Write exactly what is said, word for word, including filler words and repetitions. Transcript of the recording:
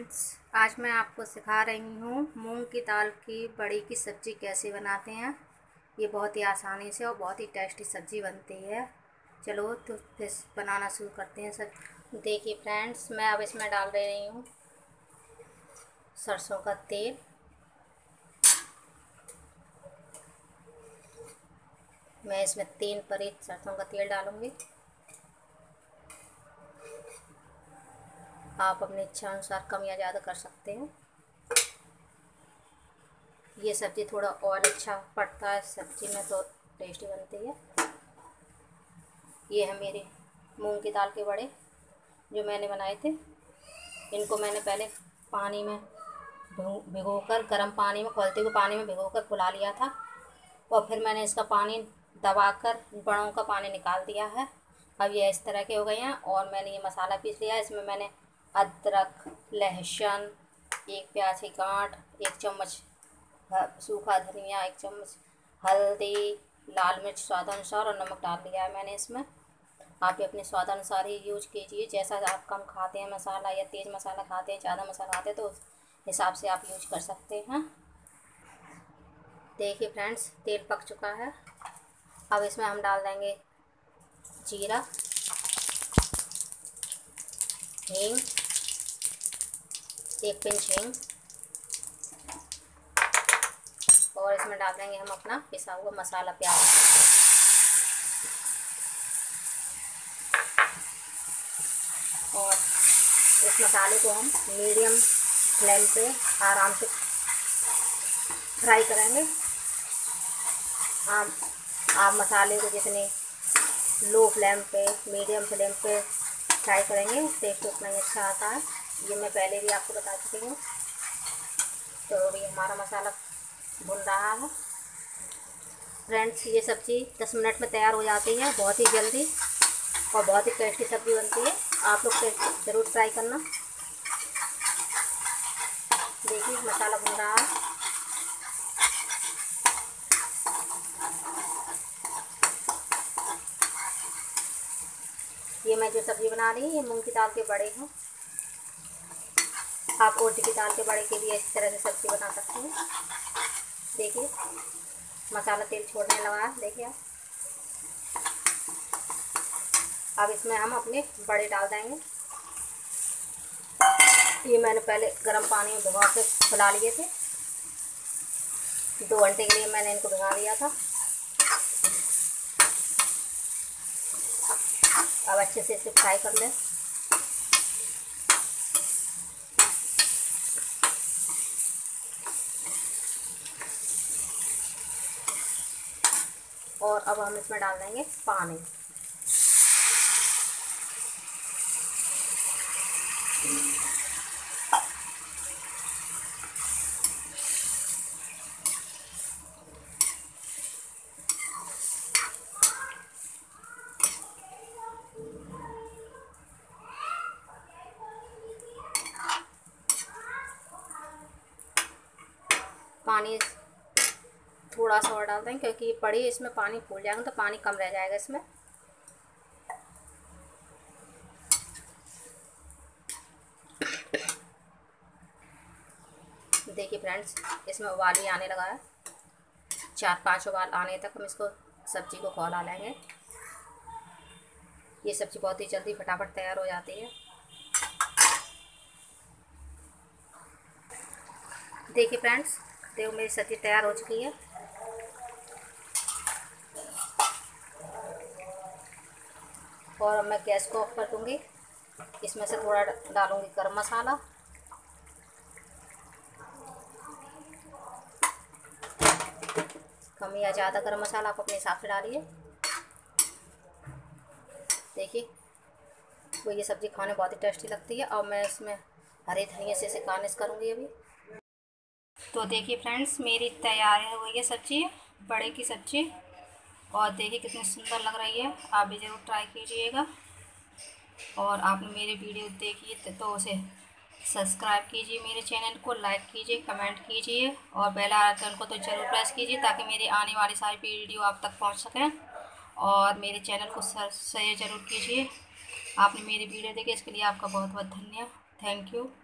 Friends, आज मैं आपको सिखा रही हूँ मूंग की दाल की बड़ी की सब्ज़ी कैसे बनाते हैं। ये बहुत ही आसानी से और बहुत ही टेस्टी सब्ज़ी बनती है। चलो तो फिर बनाना शुरू करते हैं। सब देखिए फ्रेंड्स, मैं अब इसमें डाल दे रही हूँ सरसों का तेल। मैं इसमें तीन परी सरसों का तेल डालूँगी। आप अपनी इच्छा अनुसार कम या ज़्यादा कर सकते हैं। ये सब्ज़ी थोड़ा और अच्छा पड़ता है, सब्ज़ी में तो टेस्टी बनती है। ये है मेरे मूंग की दाल के बड़े जो मैंने बनाए थे। इनको मैंने पहले पानी में भिगोकर, गर्म पानी में, खौलते हुए पानी में भिगोकर फुला लिया था और फिर मैंने इसका पानी दबाकर बड़ों का पानी निकाल दिया है। अब ये इस तरह के हो गए हैं और मैंने ये मसाला पीस लिया है। इसमें मैंने अदरक, लहसुन, एक प्याज की गांठ, एक चम्मच सूखा धनिया, एक चम्मच हल्दी, लाल मिर्च स्वाद अनुसार और नमक डाल दिया है मैंने इसमें। आप भी अपने स्वाद अनुसार ही यूज कीजिए। जैसा आप कम खाते हैं मसाला या तेज़ मसाला खाते हैं, ज़्यादा मसाला खाते हैं, तो उस हिसाब से आप यूज कर सकते हैं। देखिए फ्रेंड्स, तेल पक चुका है। अब इसमें हम डाल देंगे जीरा, हींग, एक पिंच हींग, और इसमें डाल देंगे हम अपना पिसा हुआ मसाला प्याज। और इस मसाले को हम मीडियम फ्लेम पे आराम से फ्राई करेंगे। आप आप मसाले को जितने लो फ्लेम पे, मीडियम फ्लेम पे फ्राई करेंगे, टेस्ट उतना ही अच्छा आता है। ये मैं पहले भी आपको बता चुकी हूँ। तो अभी हमारा मसाला भुन रहा है। फ्रेंड्स, ये सब्ज़ी दस मिनट में तैयार हो जाती है, बहुत ही जल्दी और बहुत ही टेस्टी सब्ज़ी बनती है। आप लोग ज़रूर ट्राई करना। देखिए मसाला भुन रहा है। ये मैं जो सब्ज़ी बना रही हूँ, ये मूंग की दाल के बड़े हैं। आप उड़द की दाल के बड़े के लिए इस तरह से सब्ज़ी बना सकते हैं। देखिए मसाला तेल छोड़ने लगा है, देखिए आप। अब इसमें हम अपने बड़े डाल देंगे। ये मैंने पहले गर्म पानी में भिगो के फुला लिए थे। दो घंटे के लिए मैंने इनको भिगा दिया था। अब अच्छे से इसे फ्राई कर लें। और अब हम इसमें डाल देंगे पानी। पानी थोड़ा सा और डाल दें क्योंकि ये बड़ी, इसमें पानी फूल जाएगा तो पानी कम रह जाएगा इसमें। देखिए फ्रेंड्स, इसमें उबाल भी आने लगा है। चार पांच उबाल आने तक हम इसको सब्ज़ी को खौला लेंगे। ये सब्ज़ी बहुत ही जल्दी फटाफट तैयार हो जाती है। देखिए फ्रेंड्स, देखो मेरी सब्ज़ी तैयार हो चुकी है। और अब मैं गैस को ऑफ कर दूँगी। इसमें से थोड़ा डालूँगी गरम मसाला, कम या ज़्यादा गरम मसाला आप अपने हिसाब से डालिए। देखिए वो ये सब्ज़ी खाने बहुत ही टेस्टी लगती है। और मैं इसमें हरे धनिया से इसे गार्निश करूँगी अभी। तो देखिए फ्रेंड्स, मेरी तैयार है वो ये सब्ज़ी, बड़े की सब्ज़ी। और देखिए कितनी सुंदर लग रही है। आप भी ज़रूर ट्राई कीजिएगा। और आपने मेरे वीडियो देखी तो उसे सब्सक्राइब कीजिए, मेरे चैनल को लाइक कीजिए, कमेंट कीजिए और बेल आइकन को तो ज़रूर प्रेस कीजिए ताकि मेरी आने वाली सारी वीडियो आप तक पहुंच सकें। और मेरे चैनल को शेयर ज़रूर कीजिए। आपने मेरी वीडियो देखी, इसके लिए आपका बहुत बहुत धन्यवाद। Thank you.